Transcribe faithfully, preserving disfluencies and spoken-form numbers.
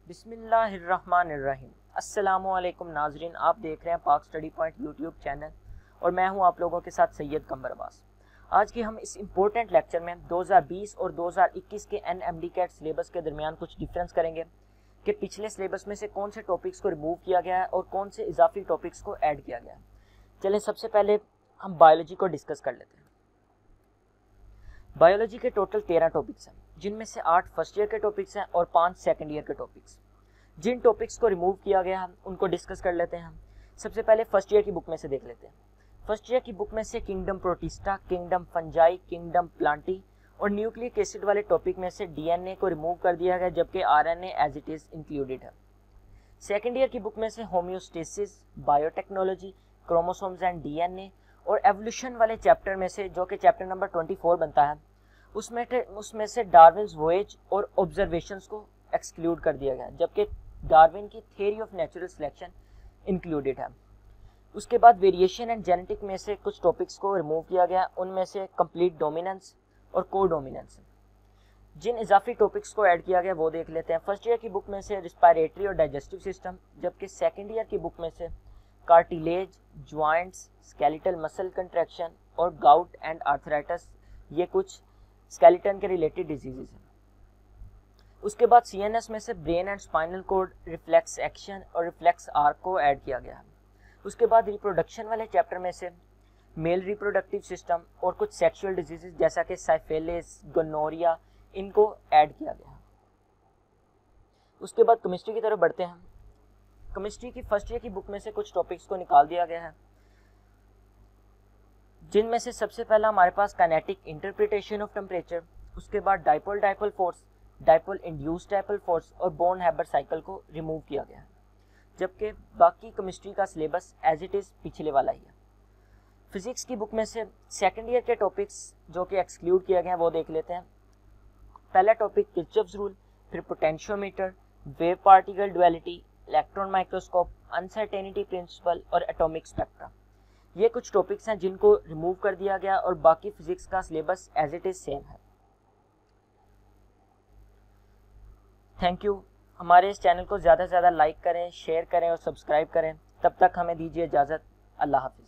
बिस्मिल्लाहिर्रहमानिर्रहीम। अस्सलामुअलैकुम नाजरीन, आप देख रहे हैं पाक स्टडी पॉइंट यूट्यूब चैनल और मैं हूं आप लोगों के साथ सैयद कमर अब्बास। आज की हम इस इम्पोर्टेंट लेक्चर में दो हज़ार बीस और दो हज़ार इक्कीस के N M D CAT syllabus के दरमियान कुछ डिफरेंस करेंगे कि पिछले सिलेबस में से कौन से टॉपिक्स को रिमूव किया गया है और कौन से इजाफी टॉपिक्स को ऐड किया गया है। चलें सबसे पहले हम बायोलॉजी को डिस्कस कर लेते हैं। बायोलॉजी के टोटल तेरह टॉपिक्स हैं, जिनमें से आठ फर्स्ट ईयर के टॉपिक्स हैं और पांच सेकंड ईयर के टॉपिक्स। जिन टॉपिक्स को रिमूव किया गया है उनको डिस्कस कर लेते हैं हम। सबसे पहले फर्स्ट ईयर की बुक में से देख लेते हैं। फर्स्ट ईयर की बुक में से kingdom Protista, kingdom fungi, kingdom plantae और न्यूक्लिक एसिड वाले टॉपिक में से डीएनए को रिमूव कर दिया गया, जबकि RNA as it is included है। सेकेंड ईयर की बुक में से homeostasis, biotechnology, chromosomes and DNA और एवोल्यूशन वाले चैप्टर में से, जो कि चैप्टर नंबर चौबीस बनता है, उसमें उसमें से डार्विन्स वोएज और ऑब्जर्वेशंस को एक्सक्लूड कर दिया गया, जबकि डार्विन की theory of natural selection included है। उसके बाद वेरिएशन एंड जेनेटिक में से कुछ टॉपिक्स को रिमूव किया गया, उनमें से कंप्लीट डोमिनेंस और को डोमिनेंस। जिन इजाफी टॉपिक्स को ऐड किया गया वो देख लेते हैं। फर्स्ट ईयर की बुक में से रिस्पायरेटरी और डाइजेस्टिव सिस्टम, जबकि सेकेंड ईयर की बुक में से cartilage, joints, skeletal muscle contraction और गाउट एंड आर्थराइटिस, ये कुछ स्केलेटन के रिलेटेड डिजीजेस हैं। उसके बाद सीएनएस में से brain and spinal cord, reflex action और रिफ्लेक्स आर्क को ऐड किया गया है। उसके बाद रिप्रोडक्शन वाले चैप्टर में से मेल रिप्रोडक्टिव सिस्टम और कुछ सेक्सुअल डिजीजेस जैसा कि साइफिलिस, गोनोरिया, इनको ऐड किया गया है। उसके बाद केमिस्ट्री की तरफ बढ़ते हैं। केमिस्ट्री की फर्स्ट ईयर की बुक में से कुछ टॉपिक्स को निकाल दिया गया है, जिनमें से सबसे पहला हमारे पास काइनेटिक इंटरप्रिटेशन ऑफ टेम्परेचर, उसके बाद dipole dipole force, dipole induced dipole force और बोर्न हैबर साइकिल को रिमूव किया गया है, जबकि बाकी केमिस्ट्री का सिलेबस एज इट इज पिछले वाला ही है। फिजिक्स की बुक में से सेकेंड ईयर के टॉपिक्स जो कि एक्सक्लूड किए गए हैं वो देख लेते हैं। पहला टॉपिक किर्चॉफ्स रूल, फिर potentiometer, wave particle duality, electron microscope, uncertainty principle और एटॉमिक स्पेक्ट्रा। ये कुछ टॉपिक्स हैं जिनको रिमूव कर दिया गया और बाकी फिजिक्स का syllabus as it is same है। Thank you. हमारे इस चैनल को ज़्यादा से ज़्यादा लाइक करें, शेयर करें और सब्सक्राइब करें। तब तक हमें दीजिए इजाज़त। अल्लाह हाफिज़।